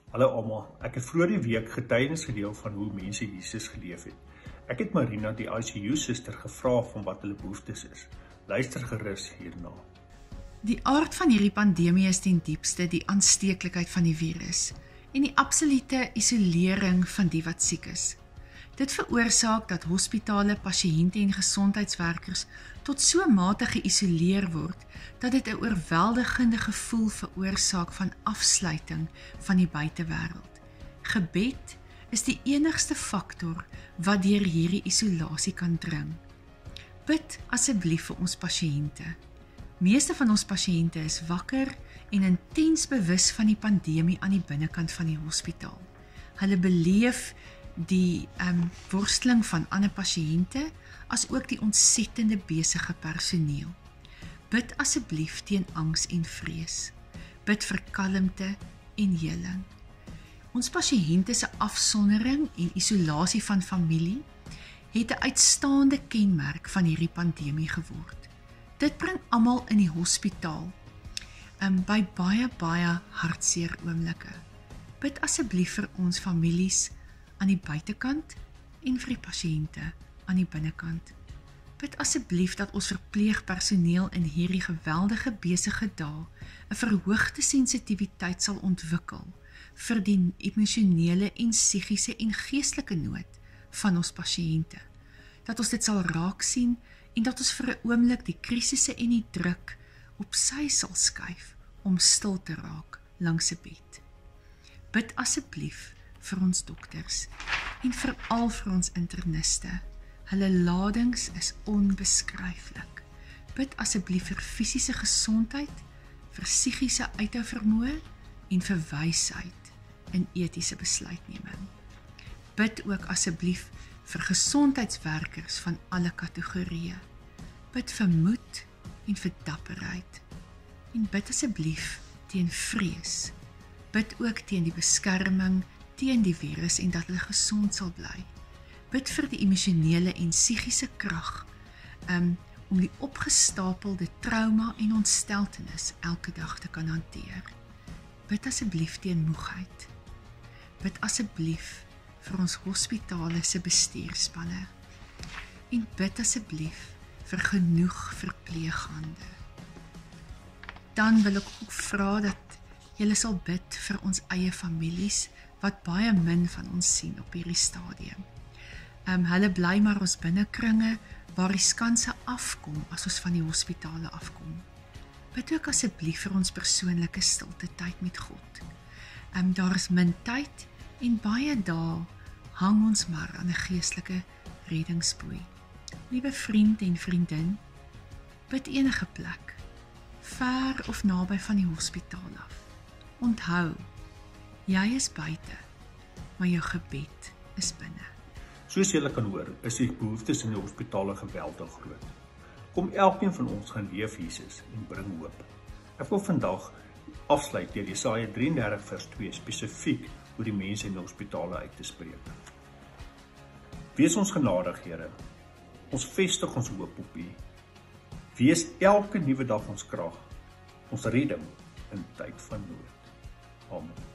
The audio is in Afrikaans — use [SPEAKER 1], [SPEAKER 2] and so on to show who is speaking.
[SPEAKER 1] Hallo almal, ek het vroeër die week getuienis gedeel van hoe mense Jesus geleef het. Ek het Marina, die ICU-suster, gevra van wat hulle behoeftes is. Luister gerus hierna.
[SPEAKER 2] Die aard van hierdie pandemie is ten diepste die aansteeklikheid van die virus en die absolute isolering van die wat siek is. Dit veroorsaak dat hospitale, pasiënte en gesondheidswerkers tot so mate geïsoleer word, dat dit 'n oorweldigende gevoel veroorsaak van afsluiting van die buitewêreld. Gebed is die enigste faktor wat deur hierdie isolasie kan dring. Bid asseblief vir ons pasiënte. Meeste van ons pasiënte is wakker en intens bewus van die pandemie aan die binnekant van die hospitaal. Hulle beleef die worsteling van ander pasiënte, as ook die ontsettende besige personeel. Bid asseblief teen angs en vrees. Bid vir kalmte en heling. Ons pasiënte se afsondering en isolasie van familie het 'n uitstaande kenmerk van hierdie pandemie geword. Dit bring almal in die hospitaal by baie hartseer oomblikke. Bid asseblief vir ons families aan die buitekant en vir die pasiënte aan die binnekant. Bid asseblief dat ons verpleegpersoneel in hierdie geweldige besige dae 'n verhoogde sensitiwiteit sal ontwikkel vir die emosionele en psigiese en geestelike nood van ons pasiënte. Dat ons dit sal raak sien en dat ons vir 'n oomblik die krisisse en die druk op sy sal skuif om stil te raak langs 'n bed. Bid asseblief vir ons dokters en veral vir ons interniste. Hulle ladings is onbeskryflik. Bid asseblief vir fisiese gesondheid, vir psigiese uithou vermoë en vir wysheid in etiese besluitneming. Bid ook asseblief vir gesondheidswerkers van alle kategorieë. Bid vir moed en vir dapperheid. En bid asseblief teen vrees. Bid ook teen die beskerming teen die virus en dat hulle gesond sal bly. Bid vir die emosionele en psigiese krag om die opgestapelde trauma en ontsteltenis elke dag te kan hanteer. Bid asseblief teen moegheid. Bid asseblief vir ons hospitale se bestuurspanne. En bid asseblief vir genoeg verpleeghande. Dan wil ek ook vra dat julle sal bid vir ons eie families, wat baie min van ons sien op hierdie stadium. Hulle bly maar ons binnekringe, waar die skanse afkom, as ons van die hospitale afkom. Bid ook asseblief vir ons persoonlike stilte tyd met God. Daar is min tyd, en baie dae hang ons maar aan 'n geestelike reddingsboei. Liewe vriend en vriendin, bid enige plek, ver of naby van die hospitaal af. Onthou, jy is buite, maar jou gebed is binne.
[SPEAKER 1] Soos julle kan hoor, is die behoeftes in die hospitale geweldig groot. Kom elkeen van ons gaan leef Jesus en bring hoop. Ek wil vandag afsluit deur Jesaja 33 vers 2 spesifiek oor die mense in die hospitale uit te spreek. Wees ons genadig, Here. Ons vestig ons hoop op U. Wees elke nuwe dag ons krag, ons redding in tyd van nood. Amen.